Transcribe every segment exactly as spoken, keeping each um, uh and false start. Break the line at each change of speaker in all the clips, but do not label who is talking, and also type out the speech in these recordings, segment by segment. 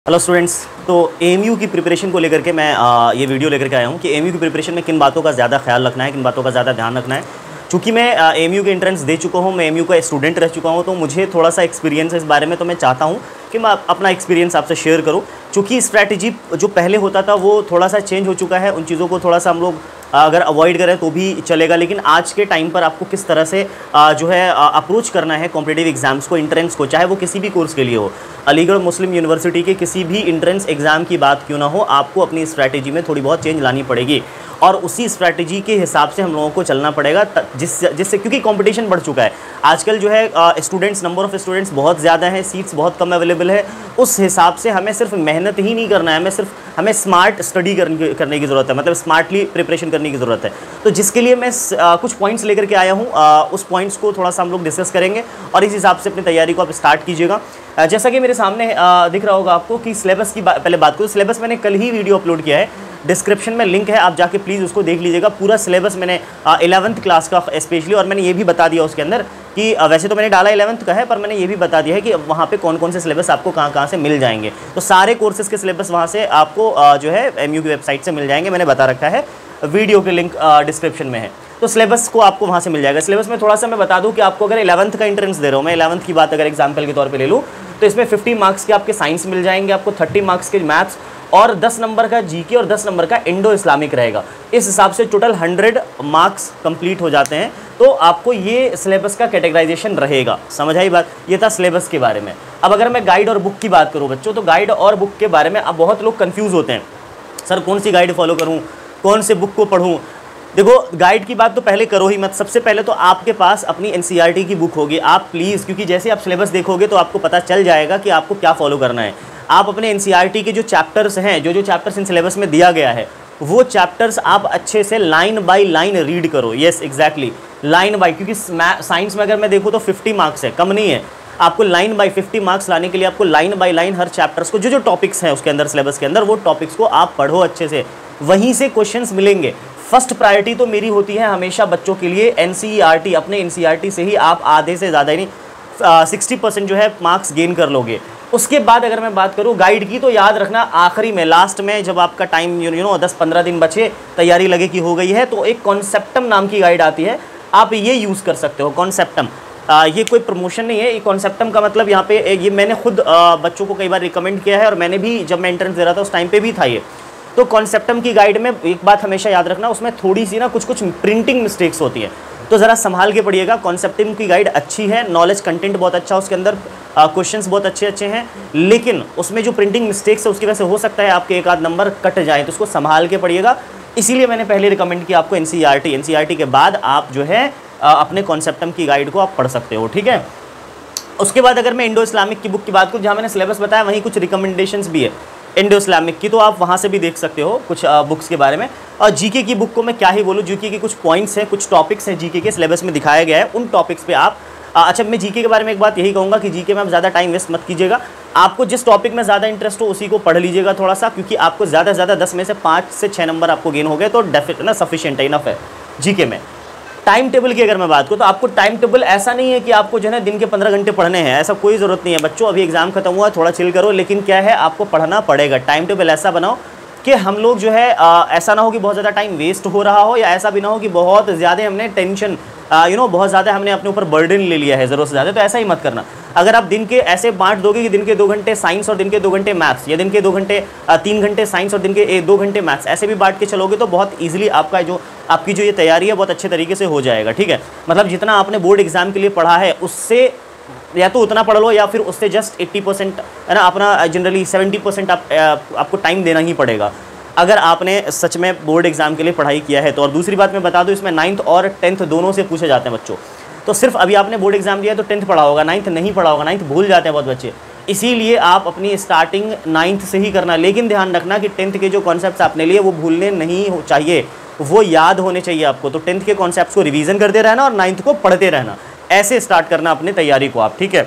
Hello students. तो AMU की preparation को लेकर के मैं आ, ये वीडियो लेकर के आया हूँ कि एएमयू की प्रिपरेशन में किन बातों का ज़्यादा ख्याल रखना है, किन बातों का ज़्यादा ध्यान रखना है। चूँकि मैं एएमयू के एंट्रेंस दे चुका हूँ, मैं एएमयू का स्टूडेंट रह चुका हूँ, तो मुझे थोड़ा सा एक्सपीरियंस है इस बारे में, तो मैं चाहता हूँ कि मैं अपना एक्सपीरियंस आपसे शेयर करूँ। चूँकि स्ट्रैटेजी जो पहले होता था वो थोड़ा सा चेंज हो चुका है, उन चीज़ों को थोड़ा सा हम लोग अगर अवॉइड करें तो भी चलेगा, लेकिन आज के टाइम पर आपको किस तरह से जो है अप्रोच करना है कॉम्पिटिटिव एग्जाम्स को, एंट्रेंस को, चाहे वो किसी भी कोर्स के लिए हो, अलीगढ़ मुस्लिम यूनिवर्सिटी के किसी भी एंट्रेंस एग्ज़ाम की बात क्यों ना हो, आपको अपनी स्ट्रैटेजी में थोड़ी बहुत चेंज लानी पड़ेगी और उसी स्ट्रैटेजी के हिसाब से हम लोगों को चलना पड़ेगा, जिससे जिससे क्योंकि कंपटीशन बढ़ चुका है आजकल, जो है स्टूडेंट्स, नंबर ऑफ़ स्टूडेंट्स बहुत ज़्यादा है, सीट्स बहुत कम अवेलेबल है। उस हिसाब से हमें सिर्फ मेहनत ही नहीं करना है, हमें सिर्फ हमें स्मार्ट स्टडी करने करने की ज़रूरत है, मतलब स्मार्टली प्रिपरेशन करने की ज़रूरत है। तो जिसके लिए मैं आ, कुछ पॉइंट्स लेकर के आया हूँ, उस पॉइंट्स को थोड़ा सा हम लोग डिस्कस करेंगे और इस हिसाब से अपनी तैयारी को आप स्टार्ट कीजिएगा। जैसा कि मेरे सामने आ, दिख रहा होगा आपको कि सिलेबस की पहले बात करूँ। सिलेबस मैंने कल ही वीडियो अपलोड किया है, डिस्क्रिप्शन में लिंक है, आप जाके प्लीज़ उसको देख लीजिएगा। पूरा सिलेबस मैंने इलेवंथ क्लास का स्पेशली, और मैंने ये भी बता दिया उसके अंदर कि वैसे तो मैंने डाला इलेवंथ का है, पर मैंने ये भी बता दिया है कि वहाँ पे कौन कौन से सिलेबस आपको कहाँ कहाँ से मिल जाएंगे। तो सारे कोर्सेज़ के सिलेबस वहाँ से आपको जो है एएमयू की वेबसाइट से मिल जाएंगे, मैंने बता रखा है, वीडियो के लिंक डिस्क्रिप्शन में है। तो सिलेबस को आपको वहाँ से मिल जाएगा। सिलेबस में थोड़ा सा मैं बता दूँ कि आपको अगर इलेवंथ का एंट्रेंस दे रहा हूँ, मैं इलेवंथ की बात अगर एग्जाम्पल के तौर पर ले लूँ, तो इसमें फिफ्टी मार्क्स के आपके साइंस मिल जाएंगे, आपको थर्टी मार्क्स के मैथ्स और दस नंबर का जीके और दस नंबर का इंडो इस्लामिक रहेगा। इस हिसाब से टोटल हंड्रेड मार्क्स कंप्लीट हो जाते हैं। तो आपको ये सिलेबस का कैटेगराइजेशन रहेगा। समझ आई बात? ये था सिलेबस के बारे में। अब अगर मैं गाइड और बुक की बात करूँ बच्चों, तो गाइड और बुक के बारे में अब बहुत लोग कंफ्यूज होते हैं, सर कौन सी गाइड फॉलो करूँ, कौन से बुक को पढ़ूँ। देखो, गाइड की बात तो पहले करो ही मत। सबसे पहले तो आपके पास अपनी एनसीईआरटी की बुक होगी, आप प्लीज़, क्योंकि जैसे आप सिलेबस देखोगे तो आपको पता चल जाएगा कि आपको क्या फॉलो करना है। आप अपने एनसीईआरटी के जो चैप्टर्स हैं, जो जो चैप्टर्स इन सिलेबस में दिया गया है, वो चैप्टर्स आप अच्छे से लाइन बाय लाइन रीड करो। येस एग्जैक्टली, लाइन बाय, क्योंकि साइंस में अगर मैं देखूँ तो फिफ्टी मार्क्स है, कम नहीं है। आपको लाइन बाय फिफ्टी मार्क्स लाने के लिए आपको लाइन बाय लाइन हर चैप्टर्स को, जो जो टॉपिक्स हैं उसके अंदर, सिलेबस के अंदर, वो टॉपिक्स को आप पढ़ो अच्छे से, वहीं से क्वेश्चंस मिलेंगे। फर्स्ट प्रायोरिटी तो मेरी होती है हमेशा बच्चों के लिए एनसीईआरटी। अपने एनसीईआरटी से ही आप आधे से ज़्यादा, यानी सिक्सटी परसेंट जो है मार्क्स गेन कर लोगे। उसके बाद अगर मैं बात करूँ गाइड की, तो याद रखना आखिरी में, लास्ट में, जब आपका टाइम यू नो दस पंद्रह दिन बचे, तैयारी लगे कि हो गई है, तो एक कॉन्सेप्टम नाम की गाइड आती है, आप ये यूज़ कर सकते हो। कॉन्सेप्टम, ये कोई प्रमोशन नहीं है, ये कॉन्सेप्टम का मतलब यहाँ पे ये मैंने खुद आ, बच्चों को कई बार रिकमेंड किया है, और मैंने भी जब मैं एंट्रेंस दे रहा था उस टाइम पे भी था ये। तो कॉन्सेप्टम की गाइड में एक बात हमेशा याद रखना, उसमें थोड़ी सी ना कुछ कुछ प्रिंटिंग मिस्टेक्स होती है, तो ज़रा संभाल के पढ़िएगा। कॉन्सेप्टम की गाइड अच्छी है, नॉलेज कंटेंट बहुत अच्छा, उसके अंदर क्वेश्चंस बहुत अच्छे अच्छे हैं, लेकिन उसमें जो प्रिंटिंग मिस्टेक्स है उसकी वजह से हो सकता है आपके एक आध नंबर कट जाए, तो उसको संभाल के पढ़िएगा। इसीलिए मैंने पहले रिकमेंड किया आपको एनसीईआरटी। एनसीईआरटी के बाद आप जो है अपने कॉन्सेप्टम की गाइड को आप पढ़ सकते हो, ठीक है। उसके बाद अगर मैं इंडो इस्लामिक की बुक की बात करूँ, जहाँ मैंने सिलेबस बताया वहीं कुछ रिकमेंडेशंस भी है इंडो इस्लामिक की, तो आप वहाँ से भी देख सकते हो कुछ बुक्स के बारे में। और जीके की बुक को मैं क्या ही बोलूँ, जीके के कुछ पॉइंट्स हैं, कुछ टॉपिक्स हैं जीके के सिलेबस में दिखाया गया है, उन टॉपिक्स पे आप आ, अच्छा, मैं जीके के बारे में एक बात यही कहूँगा कि जीके में आप ज़्यादा टाइम वेस्ट मत कीजिएगा। आपको जिस टॉपिक में ज़्यादा इंटरेस्ट हो उसी को पढ़ लीजिएगा थोड़ा सा, क्योंकि आपको ज़्यादा से ज़्यादा दस में से पाँच से छः नंबर आपको गेन हो गए तो डेफिनेट ना सफिशिएंट है, इनफ है जीके में। टाइम टेबल की अगर मैं बात करूँ, तो आपको टाइम टेबल ऐसा नहीं है कि आपको जो है दिन के पंद्रह घंटे पढ़ने हैं, ऐसा कोई ज़रूरत नहीं है बच्चों। अभी एग्जाम खत्म हुआ है, थोड़ा चिल करो, लेकिन क्या है, आपको पढ़ना पड़ेगा। टाइम टेबल ऐसा बनाओ कि हम लोग जो है आ, ऐसा ना हो कि बहुत ज़्यादा टाइम वेस्ट हो रहा हो, या ऐसा भी ना हो कि बहुत ज़्यादा हमने टेंशन यू नो बहुत ज़्यादा हमने अपने ऊपर बर्डन ले लिया है ज़रूरत से ज़्यादा, तो ऐसा ही मत करना। अगर आप दिन के ऐसे बांट दोगे कि दिन के दो घंटे साइंस और दिन के दो घंटे मैथ्स, या दिन के दो घंटे तीन घंटे साइंस और दिन के दो घंटे मैथ्स, ऐसे भी बांट के चलोगे तो बहुत ईजिली आपका जो आपकी जो ये तैयारी है बहुत अच्छे तरीके से हो जाएगा, ठीक है। मतलब जितना आपने बोर्ड एग्जाम के लिए पढ़ा है उससे या तो उतना पढ़ लो, या फिर उससे जस्ट एट्टी परसेंट है ना, अपना जनरली सेवेंटी परसेंट आप, आपको टाइम देना ही पड़ेगा अगर आपने सच में बोर्ड एग्जाम के लिए पढ़ाई किया है तो। और दूसरी बात मैं बता दूं, इसमें नाइन्थ और टेंथ दोनों से पूछे जाते हैं बच्चों। तो सिर्फ अभी आपने बोर्ड एग्जाम दिया है तो टेंथ पढ़ा होगा, नाइन्थ नहीं पढ़ा होगा, नाइन्थ भूल जाते हैं बहुत बच्चे, इसीलिए आप अपनी स्टार्टिंग नाइन्थ से ही करना। लेकिन ध्यान रखना कि टेंथ के जो कॉन्सेप्ट्स आपने लिए वो भूलने नहीं हो चाहिए, वो याद होने चाहिए आपको। तो टेंथ के कॉन्सेप्ट्स को रिवीजन करते रहना और नाइन्थ को पढ़ते रहना, ऐसे स्टार्ट करना अपनी तैयारी को आप, ठीक है।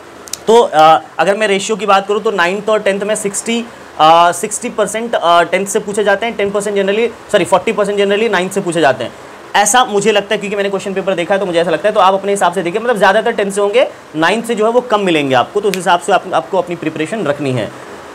तो आ, अगर मैं रेशियो की बात करूँ तो नाइन्थ और टेंथ में सिक्सटी सिक्सटी परसेंट टेंथ से पूछे जाते हैं, ten percent generally sorry forty percent generally ninth से पूछे जाते हैं। ऐसा मुझे लगता है, क्योंकि मैंने क्वेश्चन पेपर देखा है तो मुझे ऐसा लगता है। तो आप अपने हिसाब से देखिए, मतलब ज़्यादातर टेंथ से होंगे, नाइन्थ से जो है वो कम मिलेंगे आपको, तो उस हिसाब से आप, आपको अपनी प्रिपरेशन रखनी है।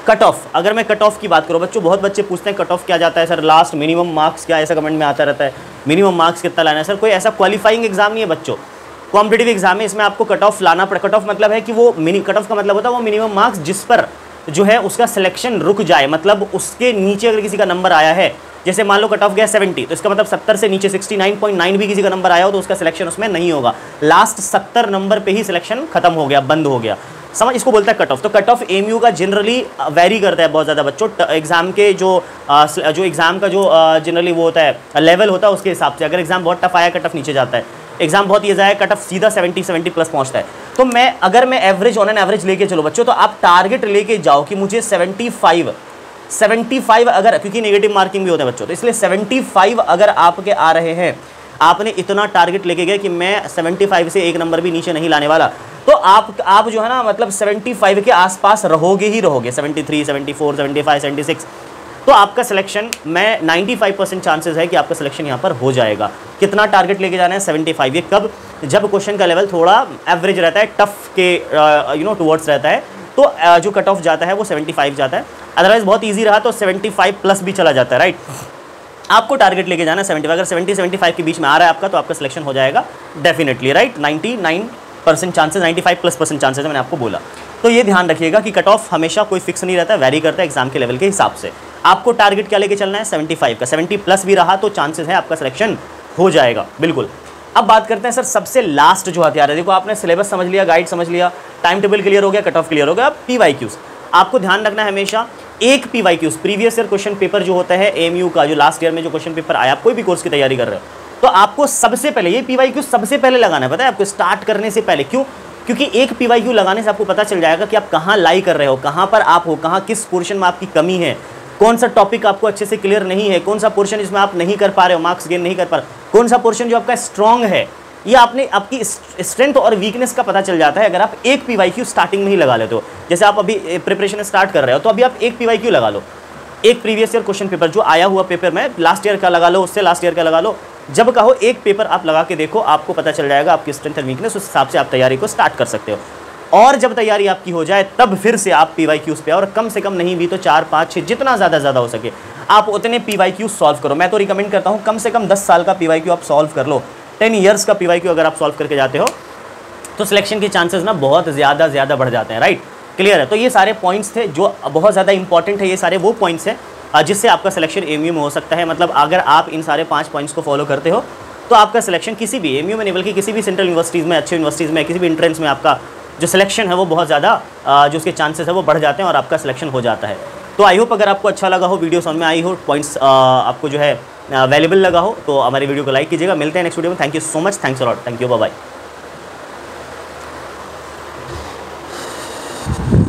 कट ऑफ, अगर मैं कट ऑफ की बात करूँ बच्चों, बहुत बच्चे पूछते हैं कट ऑफ क्या जाता है सर, लास्ट मिनिमम मार्क्स क्या, ऐसा कमेंट में आता रहता है, मिनिमम मार्क्स कितना लाना है सर। कोई ऐसा क्वालिफाइंग एग्जाम नहीं है बच्चों, कॉम्पिटिटिव एग्जाम है, इसमें आपको कट ऑफ लाना पड़े। कट ऑफ मतलब है कि वो मिनी कट ऑफ का मतलब होता है वो मिनिमम मार्क्स जिस पर जो है उसका सिलेक्शन रुक जाए, मतलब उसके नीचे अगर किसी का नंबर आया है, जैसे मान लो कट ऑफ गया सत्तर, तो इसका मतलब सत्तर से नीचे उनहत्तर पॉइंट नौ भी किसी का नंबर आया हो तो उसका सिलेक्शन उसमें नहीं होगा, लास्ट सत्तर नंबर पे ही सिलेक्शन खत्म हो गया, बंद हो गया, समझ, इसको बोलता है कट ऑफ। तो कट ऑफ एमयू का जनरली वेरी करता है बहुत ज़्यादा बच्चों, एग्जाम के जो आ, जो एग्जाम का जो जनरली वो होता है लेवल होता है उसके हिसाब से। अगर एग्जाम बहुत टफ आया कट ऑफ नीचे जाता है, एग्जाम बहुत ईजी आया कट ऑफ सीधा सत्तर सत्तर प्लस पहुंचता है। तो मैं अगर मैं एवरेज ऑन एन एवरेज लेके चलो बच्चों, तो आप टारगेट लेके जाओ कि मुझे पचहत्तर पचहत्तर अगर, क्योंकि नेगेटिव मार्किंग भी होता है बच्चों, तो इसलिए पचहत्तर अगर आपके आ रहे हैं, आपने इतना टारगेट लेके गए कि मैं पचहत्तर से एक नंबर भी नीचे नहीं लाने वाला, तो आप आप जो है ना मतलब पचहत्तर के आसपास रहोगे ही रहोगे, तिहत्तर, चौहत्तर, पचहत्तर, छियासठ, तो आपका सिलेक्शन मैं पचानवे परसेंट चांसेस है कि आपका सिलेक्शन यहाँ पर हो जाएगा। कितना टारगेट लेके जाना है, पचहत्तर, ये कब, जब क्वेश्चन का लेवल थोड़ा एवरेज रहता है, टफ के यू नो टुवर्ड्स रहता है, तो uh, जो कट ऑफ जाता है वो पचहत्तर जाता है। अदरवाइज बहुत इजी रहा तो पचहत्तर प्लस भी चला जाता है, राइट। आपको टारगेट लेके जाना है पचहत्तर, अगर सत्तर पचहत्तर के बीच में आ रहा है आपका तो आपका सिलेक्शन हो जाएगा डेफिनेटली, राइट। निन्यानवे परसेंट चांसेस, पचानवे प्लस परसेंट चांसेस है, मैंने आपको बोला। तो ये ध्यान रखिएगा कि कट ऑफ हमेशा कोई फिक्स नहीं रहता है, वैरी करता है एग्जाम के लेवल के हिसाब से। आपको टारगेट क्या लेके चलना है, पचहत्तर का, सत्तर प्लस भी रहा तो चांसेस है आपका सिलेक्शन हो जाएगा, बिल्कुल। अब बात करते हैं सर सबसे लास्ट जो हथियार है। देखो आपने सिलेबस समझ लिया, गाइड समझ लिया, टाइम टेबल क्लियर हो गया, कट ऑफ क्लियर हो गया। अब पीवाईक्यूज आपको ध्यान रखना है हमेशा, एक PYQs previous year question paper जो होता है एमयू का, जो लास्ट ईयर में जो क्वेश्चन पेपर आया, कोई भी कोर्स की तैयारी कर रहे हो तो आपको सबसे पहले ये पीवाईक्यूज सबसे पहले लगाना है, पता है आपको, स्टार्ट करने से पहले। क्यों? क्योंकि एक पीवाईक्यू लगाने से आपको पता चल जाएगा कि आप कहाँ लाई कर रहे हो, कहाँ पर आप हो, कहाँ किस पोर्शन में आपकी कमी है, कौन सा टॉपिक आपको अच्छे से क्लियर नहीं है, कौन सा पोर्शन इसमें आप नहीं कर पा रहे हो, मार्क्स गेन नहीं कर पा रहे हो, कौन सा पोर्शन जो आपका स्ट्रॉन्ग है। ये आपने आपकी स्ट्रेंथ और वीकनेस का पता चल जाता है अगर आप एक पीवाईक्यू स्टार्टिंग में ही लगा लेते हो। जैसे आप अभी प्रिपरेशन स्टार्ट कर रहे हो तो अभी आप एक पीवाईक्यू लगा लो, एक प्रीवियस ईयर क्वेश्चन पेपर जो आया हुआ पेपर में लास्ट ईयर का लगा लो, उससे लास्ट ईयर का लगा लो, जब कहो एक पेपर आप लगा के देखो, आपको पता चल जाएगा आपकी स्ट्रेंथ और वीकनेस, उस हिसाब से आप तैयारी को स्टार्ट कर सकते हो। और जब तैयारी आपकी हो जाए तब फिर से आप पीवाईक्यूज पे, और कम से कम नहीं भी तो चार पाँच छः, जितना ज़्यादा ज़्यादा हो सके आप उतने पीवाईक्यू सॉल्व करो। मैं तो रिकमेंड करता हूँ कम से कम दस साल का पीवाईक्यू आप सॉल्व कर लो, टेन ईयर्स का पीवाईक्यू अगर आप सॉल्व करके जाते हो तो सिलेक्शन के चांसेस ना बहुत ज़्यादा ज़्यादा बढ़ जाते हैं, राइट। क्लियर है? तो ये सारे पॉइंट्स थे जो बहुत ज़्यादा इंपॉर्टेंट है, ये सारे वो पॉइंट्स हैं जिससे आपका सिलेक्शन एमयू में हो सकता है। मतलब अगर आप इन सारे पाँच पॉइंट्स को फॉलो करते हो तो आपका सिलेक्शन किसी भी एमयू में नहीं बल्कि किसी भी सेंट्रल यूनिवर्सिटीज़ में, अच्छी यूनिवर्सिटीज़ में, किसी भी एंट्रेंस में आपका जो सिलेक्शन है वो बहुत ज़्यादा जो उसके चांसेस है वो बढ़ जाते हैं और आपका सिलेक्शन हो जाता है। तो आई होप अगर आपको अच्छा लगा हो, वीडियो समझ में आई हो, पॉइंट्स आपको जो है वैल्यूबल लगा हो तो हमारे वीडियो को लाइक कीजिएगा। मिलते हैं नेक्स्ट वीडियो में। Thank you so much, thanks a lot, thank you, bye bye.